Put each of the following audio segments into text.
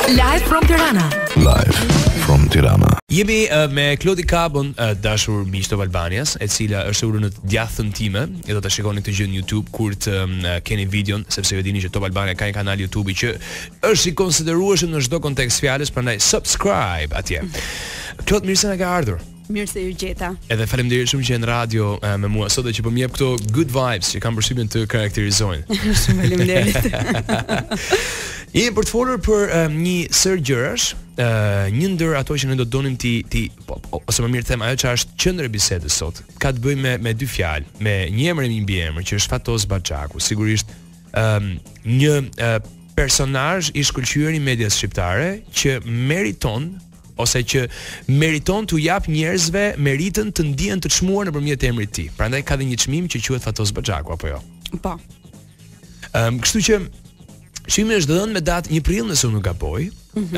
Live from Tirana. Live from Tirana. Jemi me Klodiana Kapon, dashur miq të Albanias, e cila është urë në të djathtën time, e do ta shikoni këtë gjë në YouTube kur të keni videon, sepse ju dini që Top Albania ka një kanal YouTube që është i konsiderueshëm në çdo kontekst fjalës, prandaj subscribe atje. Klod, mirë se na ka ardhur. Mirë se ju gjeta. Edhe faleminderit shumë që je në radio me mua sot dhe që po më jep këto good vibes që kam përshtypjen të karakterizojnë. Shumë faleminderit. Jemi për të folur për një sër gjërash, një ndër ato që ne do donim ose më mirë them ajo që është qendra e bisedës sot. Ka të bëjë me dy fjalë, me një emër e një mbiemër që është Fatos Baxhaku. Sigurisht një personazh i shkëlqyer i medias shqiptare që meriton t'u jap njerëzve meritën të ndihen të çmuar nëpërmjet emrit të tij. Prandaj ka dhe një çmim që quhet Fatos Baxhaku apo jo? Po. Kështu që çmimi është dhënë me datë 1 prill nëse unë nuk gaboj.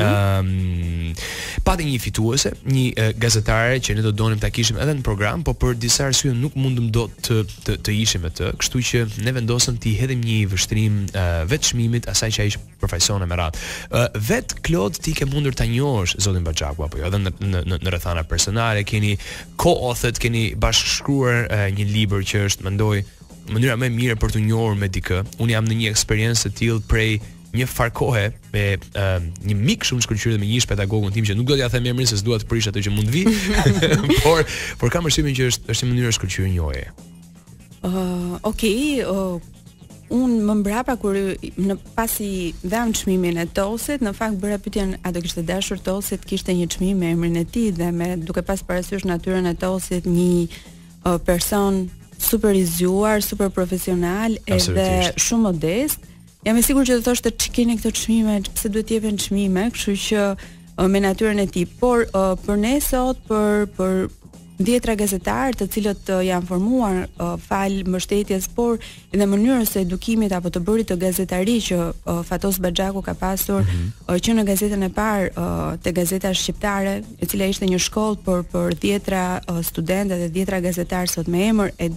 Pati një fituese, një gazetare që ne do donim ta kishim edhe në program, po për disa arsye nuk mundëm dot të ishim me të, kështu që ne vendosëm t'i hedhim një vështrim vetë çmimit asaj që ai përfaqëson me radhë. Vet Klod ti ke mundur ta njohësh zotin Baxhaku apo jo, edhe në rrethana personale, keni co-authored, keni bashkëshkruar një libër që është mendoj mënyra më e mirë për të njohur me dikë. Unë jam në një eksperiencë të tillë prej një farkohe me një mik shumë shkëlqyer dhe me një pedagogun tim që nuk do t'ja them emrin se s'dua të prish atë që mund vi, por kam përshtypjen që është një mënyrë shkëlqyer njohje. Okej, unë më mbrapa kur pasi dham çmimin e Tosit, në fakt bëra pyetjen a do kishte dashur Tosit kishte një çmim me emrin e tij dhe me duke pas parasysh natyrën e Tosit, një person super i zgjuar, super profesional edhe shumë modest. Jam e sigurt që do thoshte ç'keni këto çmime, pse duhet t'jepen çmime, kështu që me natyrën e tij, por për ne sot për 10 gazetarë të cilët janë formuar fal mbështetjes, por edhe mënyrës së edukimit apo të bërit të gazetari që Fatos Baxhaku ka pasur që në gazetën e parë te Gazeta Shqiptare, e cila ishte një shkollë për 10 studentë dhe 10 gazetarë sot me emër, e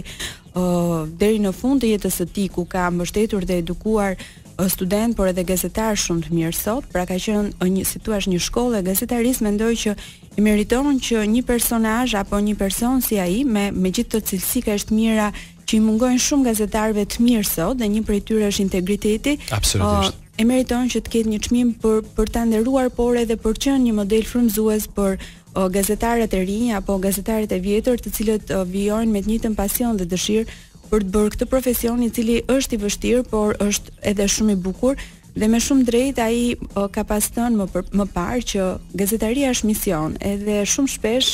deri në fund të jetës së tij ku ka mbështetur dhe edukuar student, por edhe gazetar shumë të mirë sot. Pra ka qenë një shkollë e gazetarisë, mendoj që i meriton që një personazh apo një person si ai me gjithë të cilësika të mira që i mungojnë shumë gazetarëve të mirë sot, dhe një prej tyre është integriteti. Absolutisht. E meriton që të ketë një çmim për ta nderuar, por edhe për të qenë një model frymëzues për gazetarët e rinj apo gazetarët e vjetër, të cilët vijojnë me të njëjtën pasion dhe dëshirë për të bërë këtë profesion i cili është i vështirë, por është edhe shumë i bukur, dhe me shumë drejt ai ka pas thënë më parë që gazetaria është mision, edhe shumë shpesh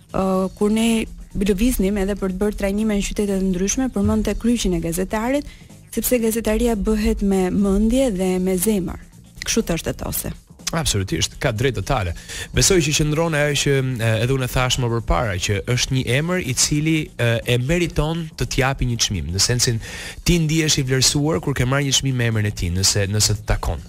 kur ne lëviznim edhe për të bërë trajnime në qytete të ndryshme, përmend te kryqin e gazetarit, sepse gazetaria bëhet me mendje dhe me zemër. Kështu thoshte Tose. Absolutisht, ka drejt totale. Besoj që qëndron ajo që edhe unë thash më përpara, që është një emër i cili e meriton të t'japi një çmim, në sensin ti ndihesh i vlerësuar kur ke marrë një çmim me emrin e tij, nëse të takon.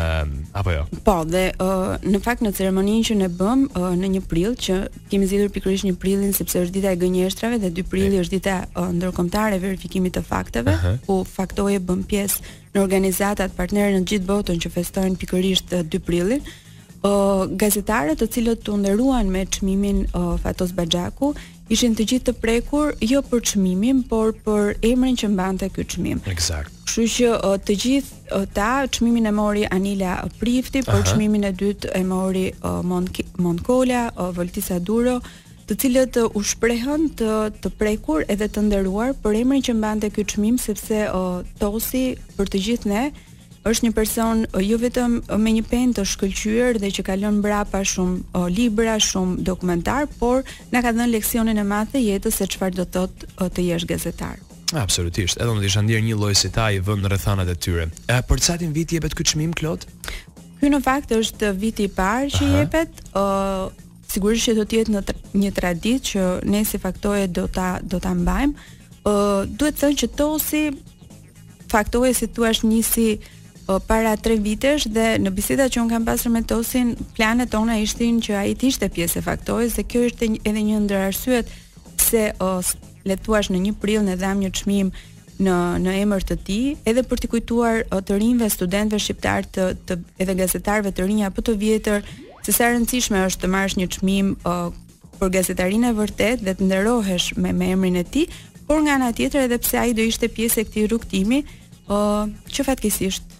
Apo jo? Po, dhe në fakt në ceremoninë që ne bëm në 1 prill, që kemi zgjedhur pikërisht 1 prillin sepse është dita e gënjeshtrave dhe 2 prilli është dita ndërkombëtare e verifikimit të fakteve, ku faktoje bën pjesë në organizatat partnere në gjithë botën që festojnë pikërisht 2 prillin. Gazetarët të cilët u nderuan me çmimin Fatos Baxhaku ishin të gjithë të prekur jo për çmimin, por për emrin që mbante ky çmim. Eksakt. Kështu që të gjithë çmimin e mori Anila Prifti, por çmimin e dytë e mori Monkola, Voltisa Duro, të cilët u shprehën të prekur edhe të nderuar për emrin që mbante ky çmim, sepse Tosi për të gjithë ne është një person jo vetëm me një penë të shkëlqyer dhe që ka lënë mbrapa shumë libra, shumë dokumentar, por na ka dhënë leksionin e madh të jetës se çfarë do thotë të jesh gazetar. Absolutisht. Edhe unë isha ndier një lloj si ta i vënë në rrethanat e tyre. Për sa vit jepet ky çmim, Klod? Ky në fakt është viti i parë që jepet. Sigurisht që do të jetë në një traditë që ne si faktoje do ta mbajmë. Duhet thënë që Tosi faktoje si thua nisi para 3 vitesh, dhe në bisedat që unë kam pasur me Tosin, planet tona ishin që ai të ishte pjesë e faktojes, dhe kjo ishte edhe një ndër arsyet se le të thuash në 1 prill ne dham një çmim në emër të tij, edhe për t'i kujtuar të rinjve, studentëve shqiptar të edhe gazetarëve të rinj apo të vjetër, se sa e rëndësishme është të marrësh një çmim për gazetarinë e vërtet dhe të nderohesh me emrin e tij, por nga ana tjetër edhe pse ai do ishte pjesë e këtij rrugtimi, që fatkeqësisht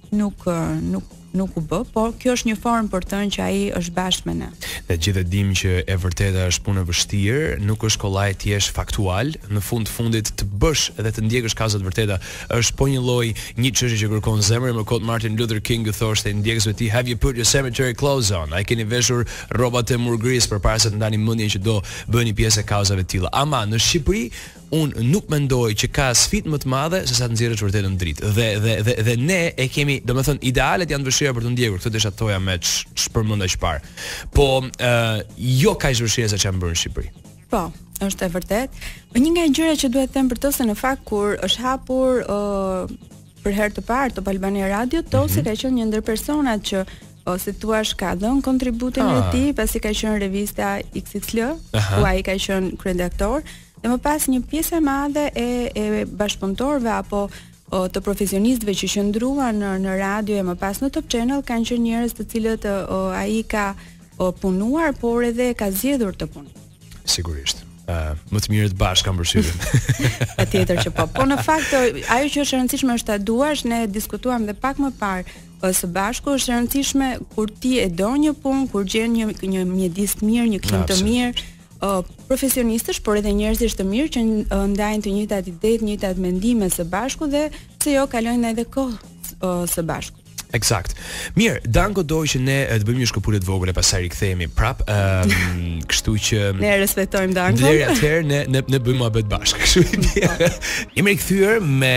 nuk u bë, por kjo është një formë për të thënë që ai është bashkë me ne. Ne gjithë dimë që e vërteta është punë e vështirë, nuk është kollaj të jesh faktual, në fundit të bësh edhe të ndjekësh kazat vërteta, është po një lloj një çështje që kërkon zemër, më kot Martin Luther King u thoshte ndjekësve të tij, have you put your cemetery clothes on? Ai keni veshur rrobat e murgris përpara se të ndani mendjen që do bëni pjesë e kauzave të tilla. Ama në Shqipëri unë nuk mendoj që ka sfidë më të madhe se sa të nxjerrësh vërtetën dritë. Dhe ne e kemi, domethënë idealet janë vështira për të ndjekur, këtë desha thoja me ç'përmenda çfarë. Po jo kaq vështirë sa çam bërë në Shqipëri. Po, është e vërtet. Një nga gjërat që duhet të them për të se në fakt kur është hapur për herë të parë Top Albania Radio, Tosi ka qenë një ndër personat që si thua ka dhënë kontributin e tij, pasi ka qenë revista XXL, ku ai ka qenë kryeredaktor. Dhe më pas një pjesë e madhe e bashkëpunëtorëve apo të profesionistëve që qëndruan në radio e më pas në Top Channel kanë qenë njerëz të cilët ai ka punuar, por edhe ka zgjedhur të punojë. Sigurisht. Më të mirët bashkë kam përshtypjen. Patjetër që po. Po në fakt ajo që është e rëndësishme është ta duash, ne diskutuam dhe pak më parë së bashku, është e rëndësishme kur ti e do një punë, kur gjen një mjedis të mirë, një klim të mirë, profesionistësh, por edhe njerëzish të mirë që ndajnë të njëjtat ide, të njëjtat mendime së bashku dhe pse jo kalojnë edhe kohë së bashku. Eksakt. Mirë, Danko doj që ne të bëjmë një shkëputje të vogël e pastaj rikthehemi prap. Kështu që ne respektojmë Danko. Deri atëherë ne bëjmë mohabet bashkë. Kështu. Jemi rikthyer me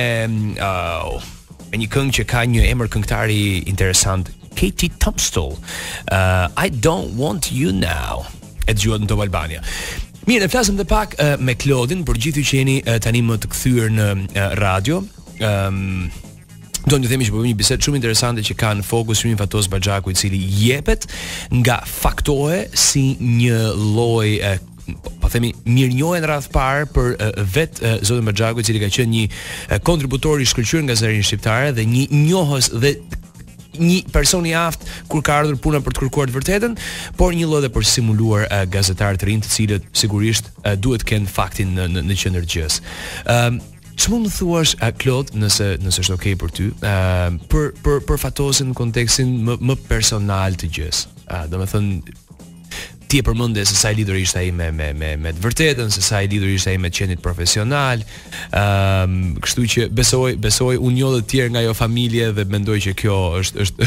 një këngë që ka një emër këngëtari interesant, Katie Tunstall. I don't want you now. E dëgjuat në Top Albania. Mirë, ne flasim dhe pak me Klodin, por gjithë që jeni tani më të kthyer në radio. Do të themi që bëjmë një bisedë shumë interesante që ka në fokus çmimin Fatos Baxhaku, i cili jepet nga faktohe si një lloj po themi mirënjohje në radh parë për zotin Baxhaku, i cili ka qenë një kontributor i shkëlqyer nga gazetarinë shqiptare dhe një njohës dhe një person i aftë kur ka ardhur puna për të kërkuar të vërtetën, por një lloj edhe për simuluar gazetarë të rinj, të cilët sigurisht duhet të kenë faktin në qendër gjës. Ç'mund të thuash Klod, nëse është okay për ty, për Fatosin në kontekstin më personal të gjës. Domethënë ti e përmendë se sa i lidhur ishte ai me të vërtetën, se sa i lidhur ishte ai me qenit profesional. Kështu që besoj unë njoh të tjerë nga ajo familje dhe mendoj që kjo është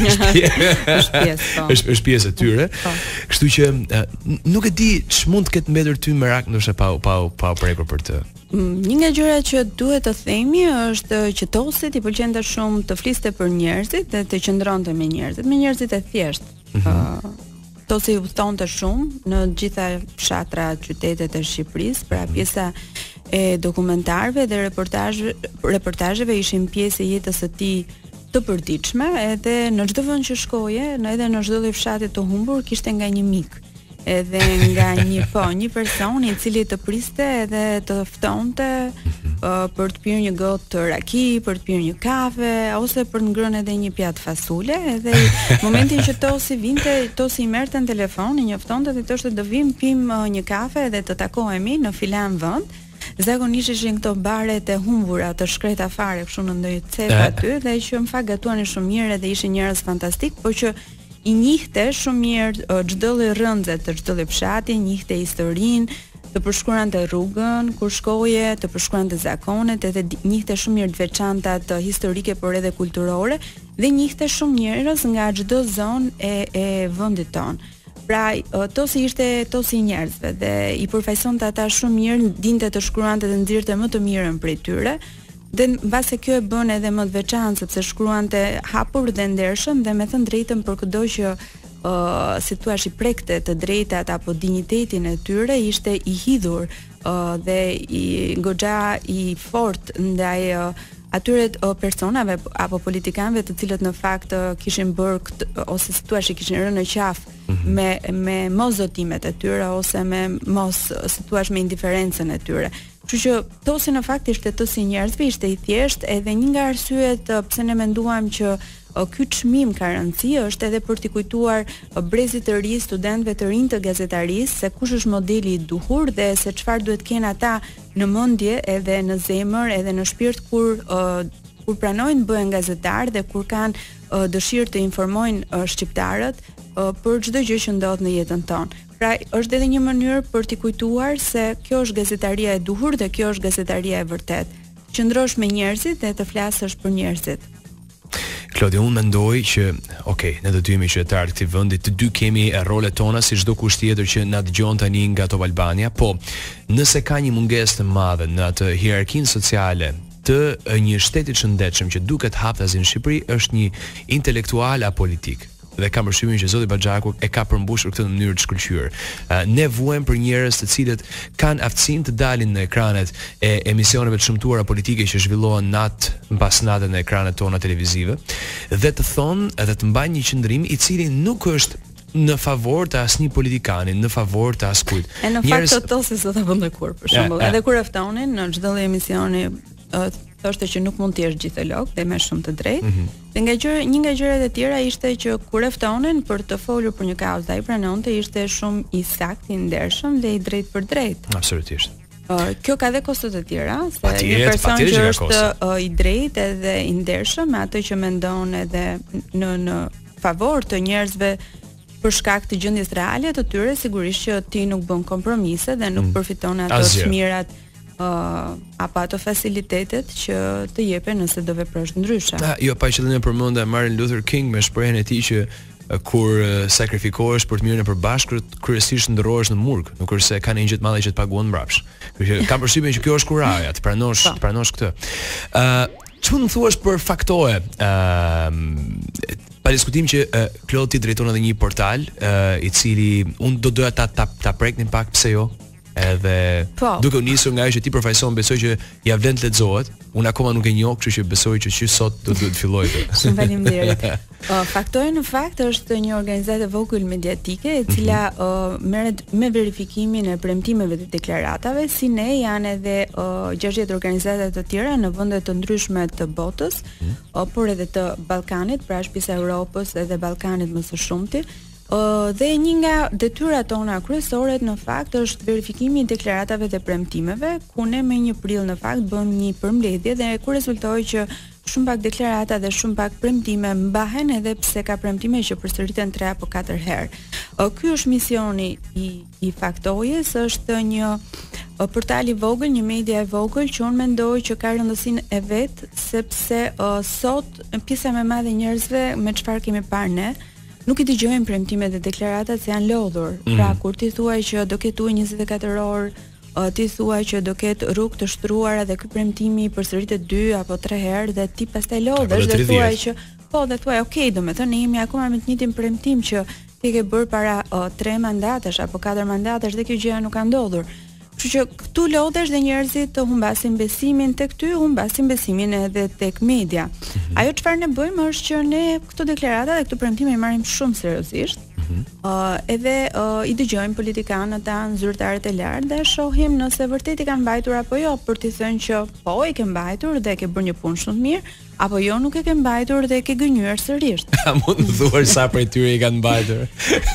pjesë e tyre. Kështu që nuk e di ç'mund të ketë mbetur ty merak ndoshta pa prekur për të. Një nga gjërat që duhet të themi është që Tosit i pëlqente shumë të fliste për njerëzit dhe të qëndronte me njerëzit e thjeshtë. Tosi udhtonte shumë në gjitha fshatrat, qytetet e Shqipërisë, pra pjesa e dokumentarëve dhe reportazheve ishin pjesë e jetës së tij të përditshme, edhe në çdo vend që shkoje, edhe në çdo lloj fshati të humbur kishte nga një mik. Edhe nga një person i cili të priste edhe të ftonte për të pirë një gotë raki, për të pirë një kafe ose për të ngrënë edhe një pjatë fasule, edhe momentin që Tosi vinte, Tosi i merrte në telefon, i njoftonte dhe thoshte do vim pim një kafe dhe të takohemi në filan vend. Zakonisht ishin këto baret e humbura, të shkreta fare, kështu në ndonjë cep aty, dhe që më fakt gatuanin shumë mirë dhe ishin njerëz fantastik, por që i njihte shumë mirë çdo lloj rrëndze të çdo lloj fshati, njihte historinë, të përshkruante rrugën kur shkoje, të përshkruante zakonet, edhe njihte shumë mirë të veçantat historike por edhe kulturore dhe njihte shumë njerëz nga çdo zonë e vendit tonë. Pra, Tosi ishte Tosi i njerëzve dhe i përfaqësonte ata shumë mirë, dinte të shkruante dhe nxirrte më të mirën prej tyre. Dhe mbase kjo e bën edhe më të veçantë sepse shkruante hapur dhe ndershëm dhe me thënë drejtën për çdo që si thua i prekte të drejtat apo dinjitetin e tyre, ishte i hidhur dhe i goxha i fortë ndaj atyre personave apo politikanëve të cilët në fakt kishin bërë ose si thua kishin rënë në qafë me mos zotimet e tyre ose me mos si thua me indiferencën e tyre. Kështu që Tosi në fakt ishte tosi i njerëzve, ishte i thjesht, edhe një nga arsyet pse ne menduam që ky çmim ka rëndësi është edhe për t'i kujtuar brezit të ri, studentëve të rinj të gazetarisë se kush është modeli i duhur dhe se çfarë duhet kenë ata në mendje edhe në zemër edhe në shpirt kur pranojnë bëhen gazetar dhe kur kanë dëshirë të informojnë shqiptarët për çdo gjë që ndodh në jetën tonë. Pra është edhe një mënyrë për t'i kujtuar se kjo është gazetaria e duhur dhe kjo është gazetaria e vërtet. Qëndrosh me njerëzit dhe të flasësh për njerëzit. Klodi, unë mendoj që, ne të dy jemi qytetarë të këtij vendi, të dy kemi rolet tona si çdo kusht tjetër që na dëgjon tani nga Top Albania, po nëse ka një mungesë të madhe në atë hierarkinë sociale të një shteti të shëndetshëm që duket haptas në Shqipëri, është një intelektual apolitik. Dhe kam përshtypjen që zoti Baxhaku e ka përmbushur këtë në mënyrë të shkëlqyer. Ne vuajmë për njerëz të cilët kanë aftësinë të dalin në ekranet e emisioneve të shëmtuara politike që zhvillohen natë mbas natë në ekranet tona televizive dhe të thonë edhe të mbajnë një qendrim i cili nuk është në favor të asnjë politikani, në favor të askujt. E në fakt Tosi sot e bën kur, për shembull, edhe kur e ftonin në çdo lloj emisioni thoshte që nuk mund të jesh gjitholog dhe me shumë të drejtë. Dhe një nga gjërat e tjera ishte që kur e ftonin për të folur për një kauzë ai pranonte ishte shumë i saktë, i ndershëm dhe i drejtë për drejtë. Absolutisht. Kjo ka dhe kosto të tjera, se një person që është i drejtë edhe i ndershëm me atë që mendon edhe në favor të njerëzve për shkak të gjendjes reale të tyre, sigurisht që ti nuk bën kompromise dhe nuk përfiton ato të mirat apo ato facilitetet që të jepen nëse do veprosh ndryshe. Jo, pa qëllim të përmenda Martin Luther King me shprehjen e tij që kur sakrifikohesh për të mirën e përbashkët, kryesisht ndërrohesh në murg, nuk është se ka një gjë të madhe që të paguon mbrapsht. Kështu që kam përshtypjen që kjo është kuraja, të pranosh këtë. Ç'u thuash për faktoje? Pa diskutim që Klodi drejton edhe një portal i cili unë do doja ta preknin pak, pse jo? Edhe duke u nisur nga ajo që ti përfaqëson, besoj që ja vlen të lexohet. Unë akoma nuk e njoh, kështu që besoj që sot do të filloj të. Shumë faleminderit. Faktoja në fakt është një organizatë e vogël mediatike e cila merret me verifikimin e premtimeve të deklaratave, si ne janë edhe 60 organizata të tjera në vende të ndryshme të botës, por edhe të Ballkanit, pra shpisa Europës edhe Ballkanit më së shumti. Dhe një nga detyrat tona kryesore në fakt është verifikimi i deklaratave dhe premtimeve, ku ne me 1 prill në fakt bëm një përmbledhje dhe ku rezultoi që shumë pak deklarata dhe shumë pak premtime mbahen edhe pse ka premtime që përsëriten 3 apo 4 herë. Ky është misioni i faktojes, është një portal i vogël, një media e vogël që unë mendoj që ka rëndësinë e vet, sepse sot pjesa më e madhe e njerëzve me çfarë kemi parë ne nuk i dëgjojnë premtimet dhe deklaratat se janë lodhur. Pra kur ti thuaj që do ketë ujë 24 orë, ti thuaj që do ketë rrugë të shtruara dhe ky premtimi përsëritet 2 apo 3 herë dhe ti pastaj lodhesh dhe thuaj që dhe thuaj okay, domethënë jemi akoma me të njëjtin premtim që ti ke bërë para 3 mandatesh apo 4 mandatesh dhe kjo gjëja nuk ka ndodhur. Kështu që këtu lodhesh dhe njerëzit të humbasin besimin tek ty, humbasin besimin edhe tek media. Ajo çfarë ne bëjmë është që ne këto deklarata dhe këto premtime i marrim shumë seriozisht. Edhe i dëgjojmë politikanët tanë, zyrtarët e lartë dhe shohim nëse vërtet i kanë mbajtur apo jo, për t'i thënë që po i ke mbajtur dhe ke bërë një punë shumë të mirë, apo jo nuk e ke mbajtur dhe e ke gënjur sërish. Mund të thuar sa prej tyre i kanë mbajtur.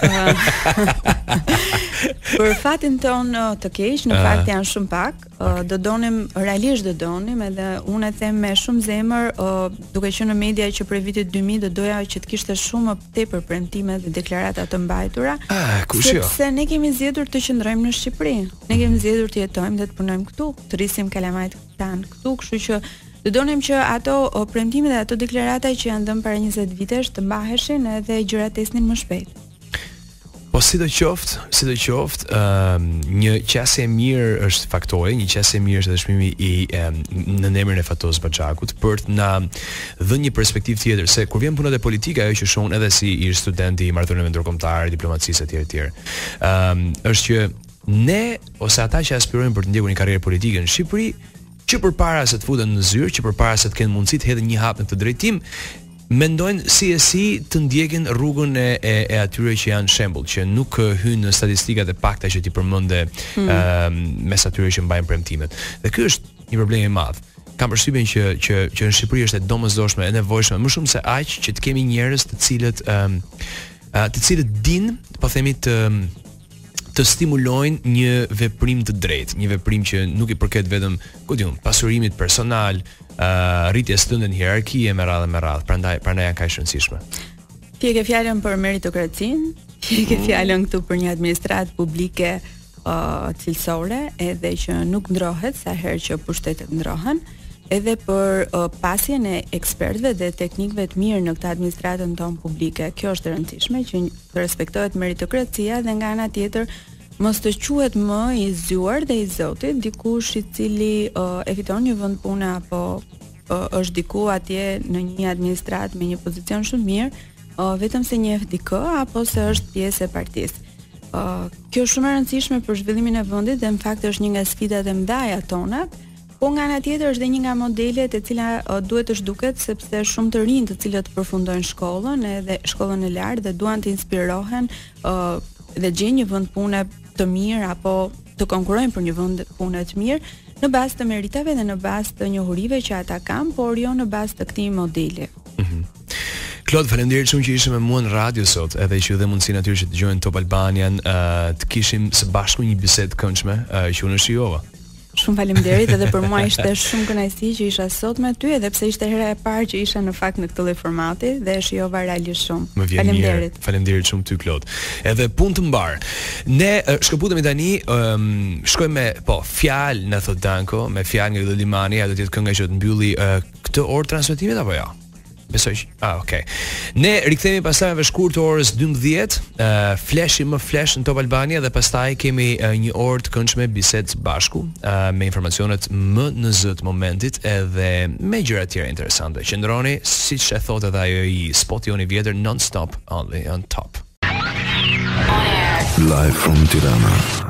Për fatin ton të keq, në fakt janë shumë pak. Do donim, realisht do donim, edhe unë e them me shumë zemër, duke qenë në media që prej vitit 2000 do doja që të kishte shumë më tepër premtime dhe deklarata të mbajtura. Sepse ne kemi zgjedhur të qëndrojmë në Shqipëri. Ne kemi zgjedhur të jetojmë dhe të punojmë këtu, të rrisim kalamajt tanë këtu, kështu që do donim që ato premtime dhe ato deklarata që janë dhënë para 20 vitesh të mbaheshin edhe gjërat esnin më shpejt. Po sidoqoftë, një qasje e mirë është faktoje, një qasje e mirë është edhe çmimi në emrin e Fatos Baxhakut për të na dhënë një perspektivë tjetër, se kur vjen puna te politika, ajo që shohun edhe si ish studenti i marrëdhënieve ndërkombëtare, diplomacisë etj. Është që ne ose ata që aspirojnë për të ndjekur një karrierë politike në Shqipëri, që përpara se të futen në zyrë, që përpara se të kenë mundësi të hedhin një hap në këtë drejtim, mendojnë si të ndjekin rrugën e atyre që janë shembull, që nuk hynë në statistikat e pakta që ti përmende mes atyre që mbajnë premtimet. Dhe ky është një problem i madh. Kam përshtypjen që në Shqipëri është e domosdoshme, e nevojshme, më shumë se aq që të kemi njerëz të cilët dinë, po themi të stimulojnë një veprim të drejtë, një veprim që nuk i përket vetëm, ku diun, pasurimit personal, rritjes së në hierarkie me radhë, prandaj janë kaq rëndësishme. Ti e ke fjalën për meritokracinë, ti e ke fjalën këtu për një administratë publike cilësore, edhe që nuk ndrohet sa herë që pushtetet ndrohen, edhe për pasjen e ekspertëve dhe teknikëve të mirë në këtë administratën tonë publike. Kjo është e rëndësishme që të respektohet meritokracia dhe nga ana tjetër mos të quhet më i zgjuar dhe i zotit dikush i cili e fiton një vend pune apo është diku atje në një administratë me një pozicion shumë mirë, vetëm se njeh dikë apo se është pjesë e partisë. Kjo është shumë e rëndësishme për zhvillimin e vendit dhe në fakt është një nga sfidat e mëdha tona. Po nga ana tjetër është dhe një nga modelet e cila duhet të zhduket sepse shumë të rinj të cilët përfundojnë shkollën edhe shkollën e lartë dhe duan të inspirohen dhe gjejnë një vend pune të mirë apo të konkurrojnë për një vend pune të mirë në bazë të meritave dhe në bazë të njohurive që ata kanë, por jo në bazë të këtij modeli. Klod, faleminderit shumë që ishe me mua në radio sot, edhe që dhe mundësinë atyre që dëgjojnë Top Albanian, të kishim së bashku një bisedë të këndshme që unë shijova. Shumë faleminderit, edhe për mua ishte shumë kënaqësi që isha sot me ty, edhe pse ishte hera e parë që isha në fakt në këtë lloj formati dhe e shijova realisht shumë. Faleminderit. Faleminderit shumë ty Klod. Edhe punë të mbar. Ne shkëputemi tani, shkojmë me fjalë në thot Danko, me fjalë nga Limani, ajo do të jetë kënga që të mbylli këtë orë transmetimit apo jo? Besoj që... okay. Ne rikthehemi pastaj me shkurt të orës 12, fleshi më flesh në Top Albania dhe pastaj kemi një orë të këndshme bisedë bashku me informacionet më në zë të momentit edhe me gjëra të tjera interesante. Qëndroni, siç e thotë edhe ajo i spoti joni vjetër, non stop, only on top. Live from Tirana.